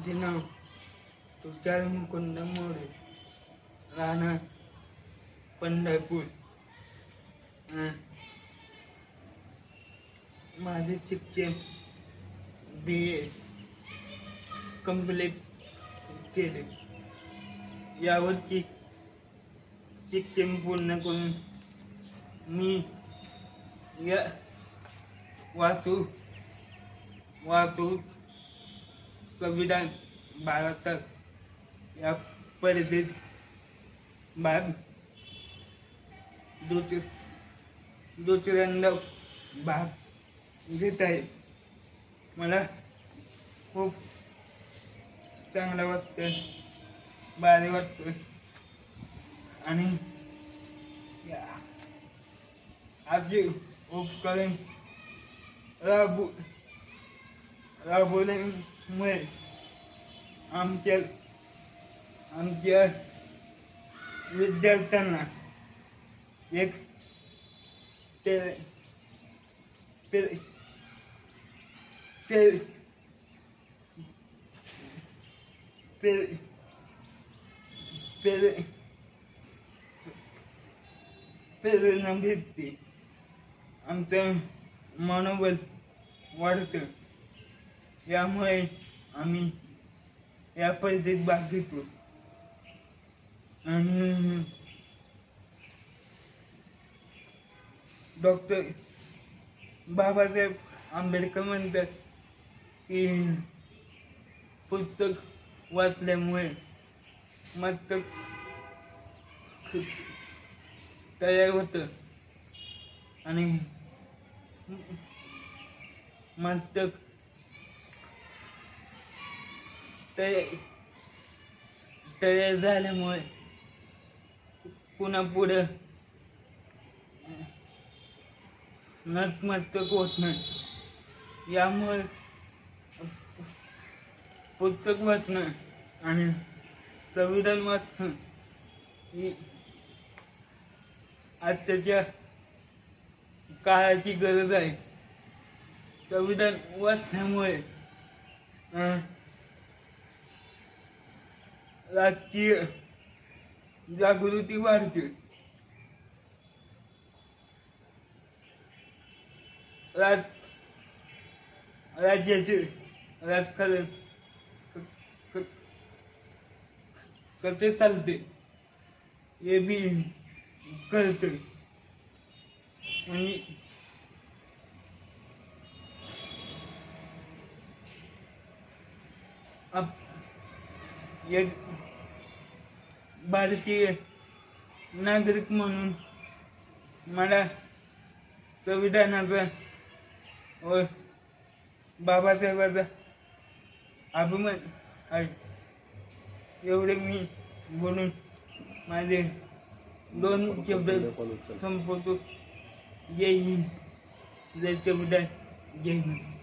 माझे नाव तुषार मुकुंद मोरे, राहणार पंढरपूर. माझे शिक्षण BA कंप्लीट केले. यावर्षी शिक्षण पूर्ण करून मी या वाहतूक संविधान भारतात या स्पर्धेत भाग दुसऱ्यांदा भाग घेत आहे. मला खूप चांगलं वाटतं, भारी वाटतं आणि आजी उपकरण राबवल्यामुळे आमच्या विद्यार्थ्यांना एक प्रेरणा भेटते. आमचं मनोबल वाढतं. यामुळे आम्ही या स्पर्धेत भाग घेतो आणि डॉक्टर बाबासाहेब आंबेडकर म्हणतात की पुस्तक वाचल्यामुळे मस्तक तयार होतं आणि मस्तक तयार झाल्यामुळे पुन्हा पुढं नतमस्तक होत नाही. यामुळे पुस्तक वाचणं आणि संविधान वाचणं ही आजच्या काळाची गरज आहे. संविधान वाचल्यामुळे राजकीय जागृती वाढते. राज्याचे राजकारण कसे चालते हे बी कळतं आणि एक भारतीय नागरिक म्हणून मला संविधानाचा व बाबासाहेबांचा अभिमान आहे. एवढे मी बोलून माझे 2 शब्द संपवतो. जय हिंद, जय संविधान, जय हिंद.